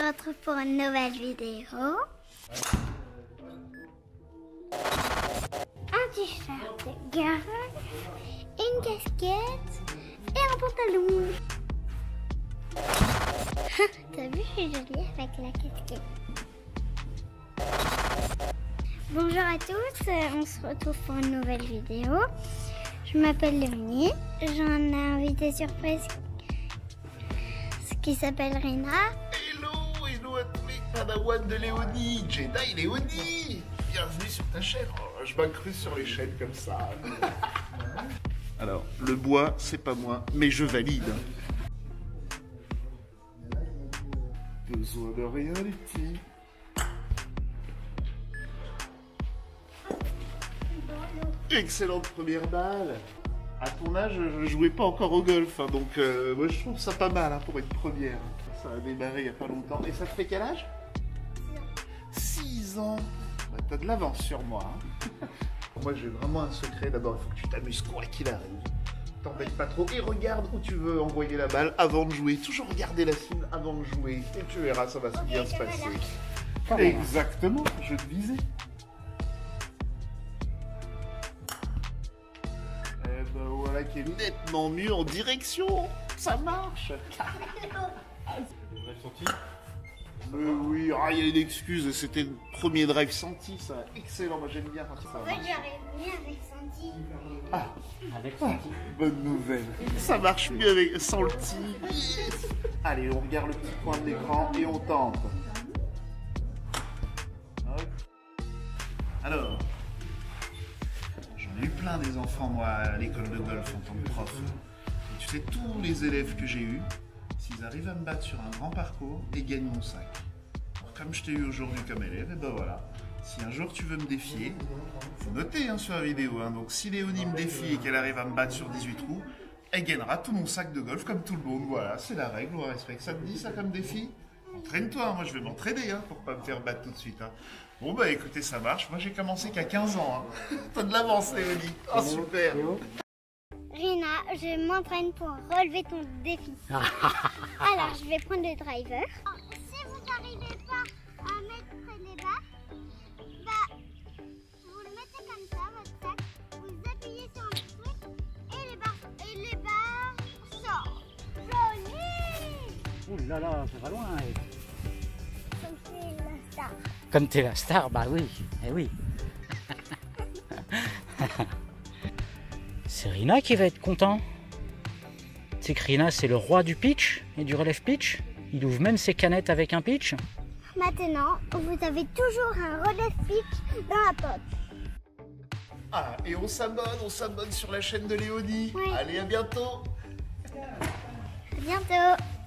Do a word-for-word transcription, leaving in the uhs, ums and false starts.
se retrouve pour une nouvelle vidéo. Un t-shirt de golf, une casquette et un pantalon. T'as vu, je suis jolie avec la casquette. Bonjour à tous, on se retrouve pour une nouvelle vidéo. Je m'appelle Léonie, j'en ai un invité surprise qui s'appelle Rina. Hello, hello à tous les padawans de Léonie, Jedi Léonie. Bienvenue sur ta chaîne. Oh, je m'incruste sur les chaînes comme ça. Alors, le bois, c'est pas moi, mais je valide. Besoin de rien, les petits. Excellente première balle. À ton âge, je jouais pas encore au golf, hein, donc euh, moi je trouve ça pas mal hein, pour être première. Ça a démarré il y a pas longtemps. Et ça te fait quel âge? six ans. Bah, t'as de l'avance sur moi. Hein. Moi j'ai vraiment un secret. D'abord, il faut que tu t'amuses quoi qu'il arrive. T'embête pas trop et regarde où tu veux envoyer la balle avant de jouer. Toujours regarder la cible avant de jouer. Et tu verras, ça va okay, bien se passer. Exactement, je te visais. Voilà qui est nettement mieux en direction. Ça marche. euh, oui, ah, il y a une excuse. C'était le premier drive senti, ça. Excellent, moi j'aime bien quand ça marche. En fait, j'arrive mieux avec senti. Ah, avec senti. Ah, bonne nouvelle. Ça marche mieux avec sans le ti. Allez, on regarde le petit coin de l'écran et on tente. Hop. Alors. J'ai eu plein des enfants, moi, à l'école de golf en tant que prof. Et tu sais, tous les élèves que j'ai eus, s'ils arrivent à me battre sur un grand parcours, ils gagnent mon sac. Alors, comme je t'ai eu aujourd'hui comme élève, et ben voilà. Si un jour tu veux me défier, faut noter hein, sur la vidéo. Hein, donc si Léonie me défie et qu'elle arrive à me battre sur dix-huit trous, elle gagnera tout mon sac de golf comme tout le monde. Voilà, c'est la règle, on respecte. Ça te dit ça comme défi? Entraîne-toi, hein, moi je vais m'entraîner hein, pour pas me faire battre tout de suite. Hein. Bon bah écoutez, ça marche. Moi j'ai commencé qu'à quinze ans. Hein. T'as de l'avance, Léonie. Oh super. Rina, je m'entraîne pour relever ton défi. Alors je vais prendre le driver. Si vous n'arrivez pas à mettre les barres, bah, vous le mettez comme ça, votre sac. Vous appuyez sur le truc et les barres, et les barres sortent. Joli. Ouh là là, ça va loin. Et... Comme c'est la star. Comme t'es la star, bah oui, eh oui. C'est Rina qui va être content. C'est que Rina, c'est le roi du pitch et du relève pitch. Il ouvre même ses canettes avec un pitch. Maintenant, vous avez toujours un relève pitch dans la poche. Ah, et on s'abonne, on s'abonne sur la chaîne de Léonie. Oui. Allez, à bientôt. À bientôt.